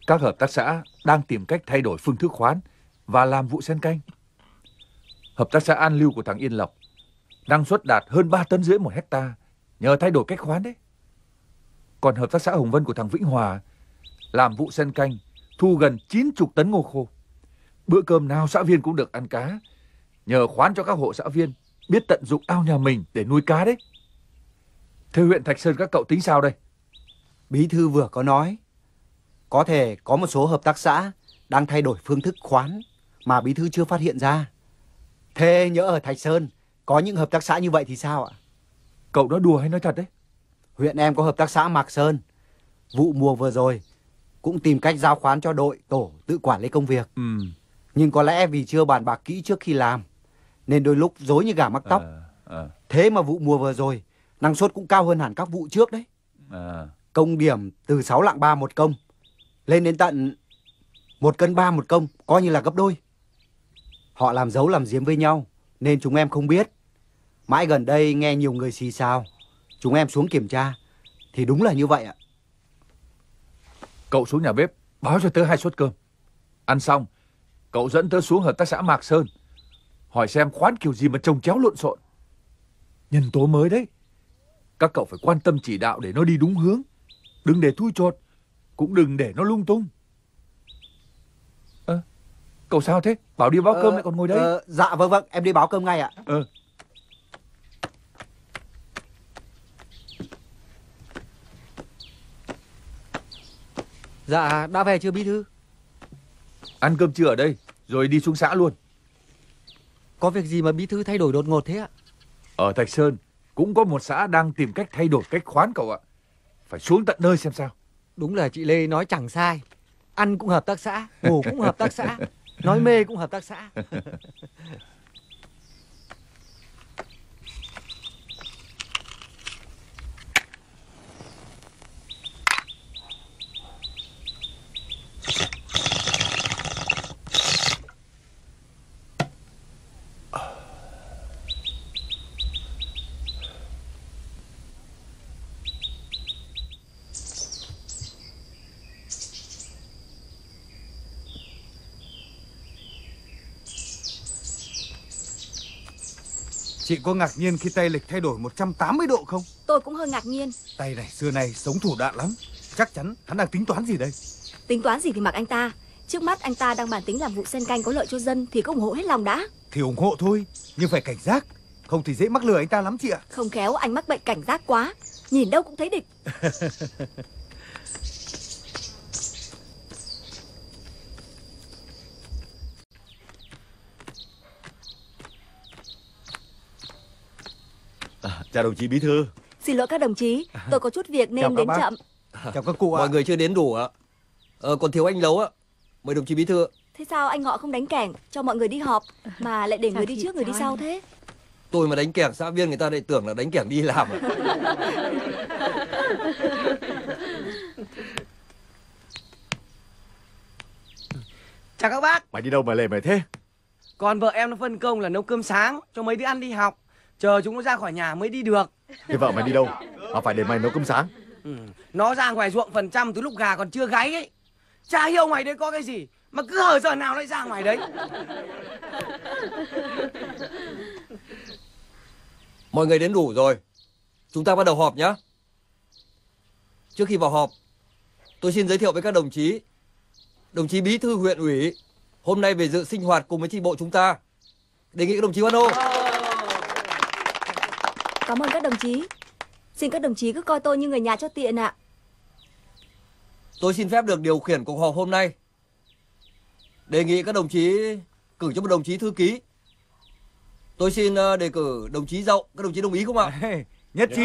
Các hợp tác xã đang tìm cách thay đổi phương thức khoán và làm vụ xen canh. Hợp tác xã An Lưu của thằng Yên Lộc năng suất đạt hơn 3,5 tấn một hecta nhờ thay đổi cách khoán đấy. Còn hợp tác xã Hồng Vân của thằng Vĩnh Hòa làm vụ xen canh thu gần 90 tấn ngô khô. Bữa cơm nào xã viên cũng được ăn cá nhờ khoán cho các hộ xã viên biết tận dụng ao nhà mình để nuôi cá đấy. Thế huyện Thạch Sơn các cậu tính sao đây? Bí thư vừa có nói, có thể có một số hợp tác xã đang thay đổi phương thức khoán mà bí thư chưa phát hiện ra. Thế nhỡ ở Thạch Sơn có những hợp tác xã như vậy thì sao ạ? Cậu nói đùa hay nói thật đấy? Huyện em có hợp tác xã Mạc Sơn. Vụ mùa vừa rồi cũng tìm cách giao khoán cho đội tổ tự quản lấy công việc. Nhưng có lẽ vì chưa bàn bạc kỹ trước khi làm nên đôi lúc rối như gà mắc tóc. Thế mà vụ mùa vừa rồi năng suất cũng cao hơn hẳn các vụ trước đấy. Công điểm từ 6 lạng 3 một công lên đến tận 1,3 cân một công, coi như là gấp đôi. Họ làm giấu làm giếm với nhau nên chúng em không biết. Mãi gần đây nghe nhiều người xì xào, chúng em xuống kiểm tra thì đúng là như vậy ạ. Cậu xuống nhà bếp báo cho tớ 2 suất cơm. Ăn xong cậu dẫn tớ xuống hợp tác xã Mạc Sơn hỏi xem khoán kiểu gì mà trồng chéo lộn xộn. Nhân tố mới đấy, các cậu phải quan tâm chỉ đạo để nó đi đúng hướng, đừng để thui chột, cũng đừng để nó lung tung. Cậu sao thế? Bảo đi báo cơm lại còn ngồi đây. Dạ vâng, em đi báo cơm ngay ạ. Dạ, đã về chưa bí thư? Ăn cơm trưa ở đây rồi đi xuống xã luôn. Có việc gì mà bí thư thay đổi đột ngột thế ạ? Ở Thạch Sơn cũng có một xã đang tìm cách thay đổi cách khoán cậu ạ. Phải xuống tận nơi xem sao. Đúng là chị Lê nói chẳng sai. Ăn cũng hợp tác xã, ngủ cũng hợp tác xã, nói mê cũng hợp tác xã. Chị có ngạc nhiên khi tay lịch thay đổi 180 độ không? Tôi cũng hơi ngạc nhiên. Tay này xưa nay sống thủ đoạn lắm. Chắc chắn hắn đang tính toán gì đây? Tính toán gì thì mặc anh ta. Trước mắt anh ta đang bàn tính làm vụ xen canh có lợi cho dân thì cứ ủng hộ hết lòng đã. Thì ủng hộ thôi, nhưng phải cảnh giác. Không thì dễ mắc lừa anh ta lắm chị ạ. Không khéo anh mắc bệnh cảnh giác quá, nhìn đâu cũng thấy địch. Chào đồng chí bí thư. Xin lỗi các đồng chí, tôi có chút việc nên đến chậm. Chào các cụ ạ. Mọi người chưa đến đủ ạ. Còn thiếu anh Lấu ạ. Mời đồng chí bí thư. Thế sao anh Ngọ không đánh kẻng cho mọi người đi họp mà lại để người đi trước người đi sau thế? Tôi mà đánh kẻng xã viên người ta lại tưởng là đánh kẻng đi làm ạ. Chào các bác. Mày đi đâu mà lề mày thế? Còn vợ em nó phân công là nấu cơm sáng cho mấy đứa ăn đi học. Chờ chúng nó ra khỏi nhà mới đi được. Thế vợ mày đi đâu mà phải để mày nấu cơm sáng? Nó ra ngoài ruộng phần trăm từ lúc gà còn chưa gáy ấy. Chả hiểu ngoài đấy có cái gì mà cứ hở giờ nào lại ra ngoài đấy. Mọi người đến đủ rồi. Chúng ta bắt đầu họp nhé. Trước khi vào họp, tôi xin giới thiệu với các đồng chí. Đồng chí bí thư huyện ủy hôm nay về dự sinh hoạt cùng với chi bộ chúng ta. Đề nghị các đồng chí hoan hô. Cảm ơn các đồng chí. Xin các đồng chí cứ coi tôi như người nhà cho tiện ạ. Tôi xin phép được điều khiển cuộc họp hôm nay. Đề nghị các đồng chí cử cho một đồng chí thư ký. Tôi xin đề cử đồng chí Dậu. Các đồng chí đồng ý không ạ? Nhất trí.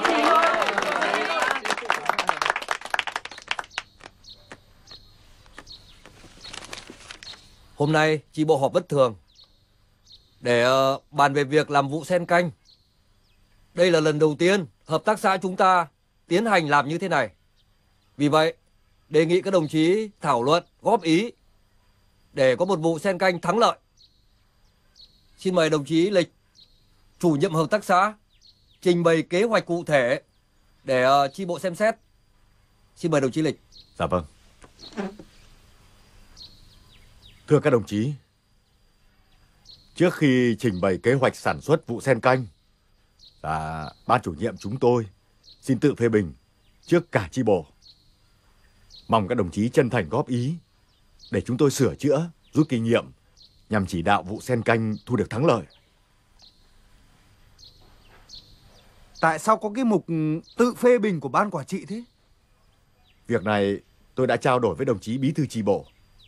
Hôm nay chi bộ họp bất thường để bàn về việc làm vụ xen canh. Đây là lần đầu tiên hợp tác xã chúng ta tiến hành làm như thế này. Vì vậy, đề nghị các đồng chí thảo luận, góp ý để có một vụ xen canh thắng lợi. Xin mời đồng chí Lịch, chủ nhiệm hợp tác xã, trình bày kế hoạch cụ thể để chi bộ xem xét. Xin mời đồng chí Lịch. Dạ vâng. Thưa các đồng chí, trước khi trình bày kế hoạch sản xuất vụ sen canh, là ban chủ nhiệm chúng tôi xin tự phê bình trước cả chi bộ. Mong các đồng chí chân thành góp ý để chúng tôi sửa chữa, rút kinh nghiệm nhằm chỉ đạo vụ sen canh thu được thắng lợi. Tại sao có cái mục tự phê bình của ban quản trị thế? Việc này tôi đã trao đổi với đồng chí bí thư chi bộ.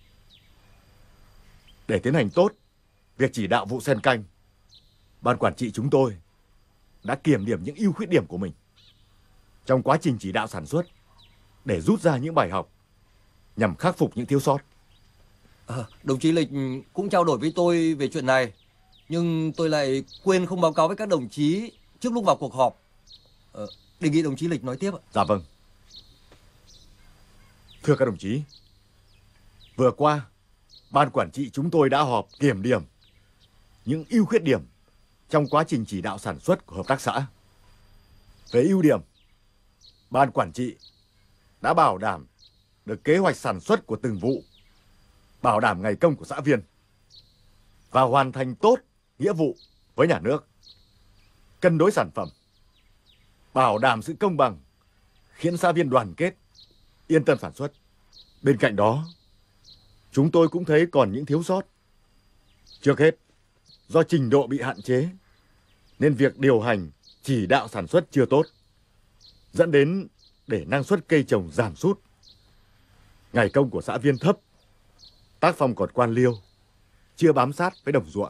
Để tiến hành tốt việc chỉ đạo vụ sen canh, ban quản trị chúng tôi đã kiểm điểm những ưu khuyết điểm của mình trong quá trình chỉ đạo sản xuất để rút ra những bài học nhằm khắc phục những thiếu sót. Đồng chí Lịch cũng trao đổi với tôi về chuyện này, nhưng tôi lại quên không báo cáo với các đồng chí trước lúc vào cuộc họp. Đề nghị đồng chí Lịch nói tiếp ạ. Dạ vâng. Thưa các đồng chí, vừa qua ban quản trị chúng tôi đã họp kiểm điểm những ưu khuyết điểm trong quá trình chỉ đạo sản xuất của hợp tác xã. Về ưu điểm, ban quản trị đã bảo đảm được kế hoạch sản xuất của từng vụ, bảo đảm ngày công của xã viên và hoàn thành tốt nghĩa vụ với nhà nước, cân đối sản phẩm, bảo đảm sự công bằng, khiến xã viên đoàn kết, yên tâm sản xuất. Bên cạnh đó, chúng tôi cũng thấy còn những thiếu sót. Trước hết, do trình độ bị hạn chế, nên việc điều hành, chỉ đạo sản xuất chưa tốt, dẫn đến để năng suất cây trồng giảm sút. Ngày công của xã viên thấp, tác phong còn quan liêu, chưa bám sát với đồng ruộng.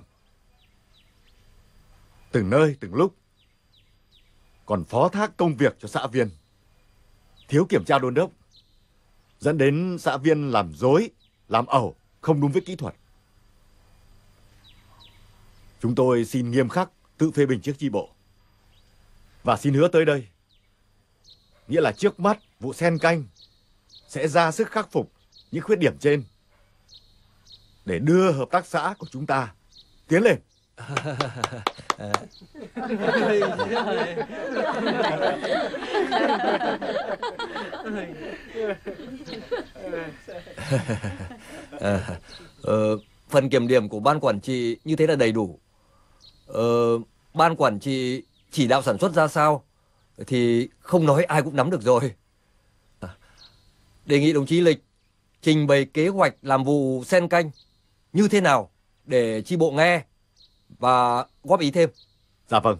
Từng nơi, từng lúc, còn phó thác công việc cho xã viên, thiếu kiểm tra đôn đốc, dẫn đến xã viên làm dối, làm ẩu, không đúng với kỹ thuật. Chúng tôi xin nghiêm khắc tự phê bình trước chi bộ và xin hứa tới đây, nghĩa là trước mắt vụ sen canh sẽ ra sức khắc phục những khuyết điểm trên để đưa hợp tác xã của chúng ta tiến lên. Phần kiểm điểm của ban quản trị như thế là đầy đủ. Ban quản trị chỉ đạo sản xuất ra sao thì không nói ai cũng nắm được rồi. Đề nghị đồng chí Lịch trình bày kế hoạch làm vụ sen canh như thế nào để chi bộ nghe và góp ý thêm. Dạ vâng.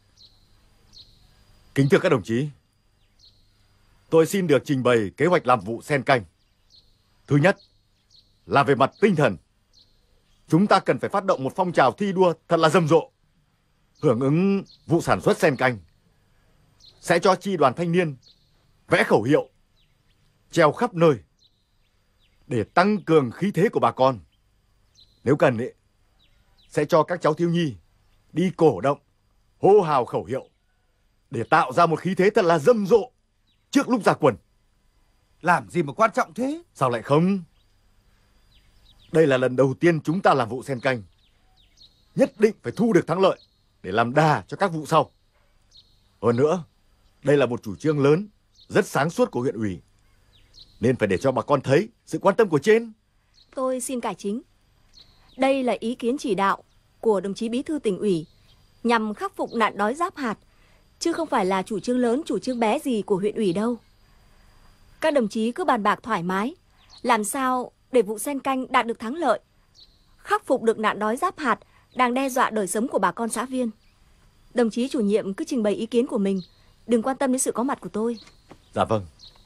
Kính thưa các đồng chí, tôi xin được trình bày kế hoạch làm vụ sen canh. Thứ nhất là về mặt tinh thần. Chúng ta cần phải phát động một phong trào thi đua thật là rầm rộ, hưởng ứng vụ sản xuất sen canh. Sẽ cho chi đoàn thanh niên vẽ khẩu hiệu, treo khắp nơi để tăng cường khí thế của bà con. Nếu cần ấy, sẽ cho các cháu thiếu nhi đi cổ động, hô hào khẩu hiệu để tạo ra một khí thế thật là rầm rộ trước lúc ra quân. Làm gì mà quan trọng thế? Sao lại không? Đây là lần đầu tiên chúng ta làm vụ sen canh, nhất định phải thu được thắng lợi để làm đà cho các vụ sau. Hơn nữa, đây là một chủ trương lớn, rất sáng suốt của huyện ủy, nên phải để cho bà con thấy sự quan tâm của trên. Tôi xin cải chính. Đây là ý kiến chỉ đạo của đồng chí bí thư tỉnh ủy nhằm khắc phục nạn đói giáp hạt, chứ không phải là chủ trương lớn, chủ trương bé gì của huyện ủy đâu. Các đồng chí cứ bàn bạc thoải mái, làm sao để vụ sen canh đạt được thắng lợi, khắc phục được nạn đói giáp hạt đang đe dọa đời sống của bà con xã viên. Đồng chí chủ nhiệm cứ trình bày ý kiến của mình, đừng quan tâm đến sự có mặt của tôi. Dạ vâng.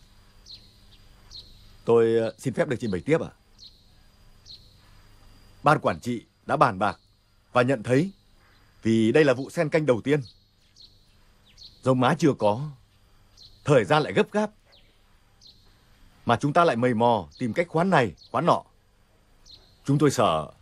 Tôi xin phép được trình bày tiếp ạ. Ban quản trị đã bàn bạc và nhận thấy vì đây là vụ sen canh đầu tiên, giống má chưa có, thời gian lại gấp gáp, mà chúng ta lại mầy mò tìm cách khoán này khoán nọ. Chúng tôi sợ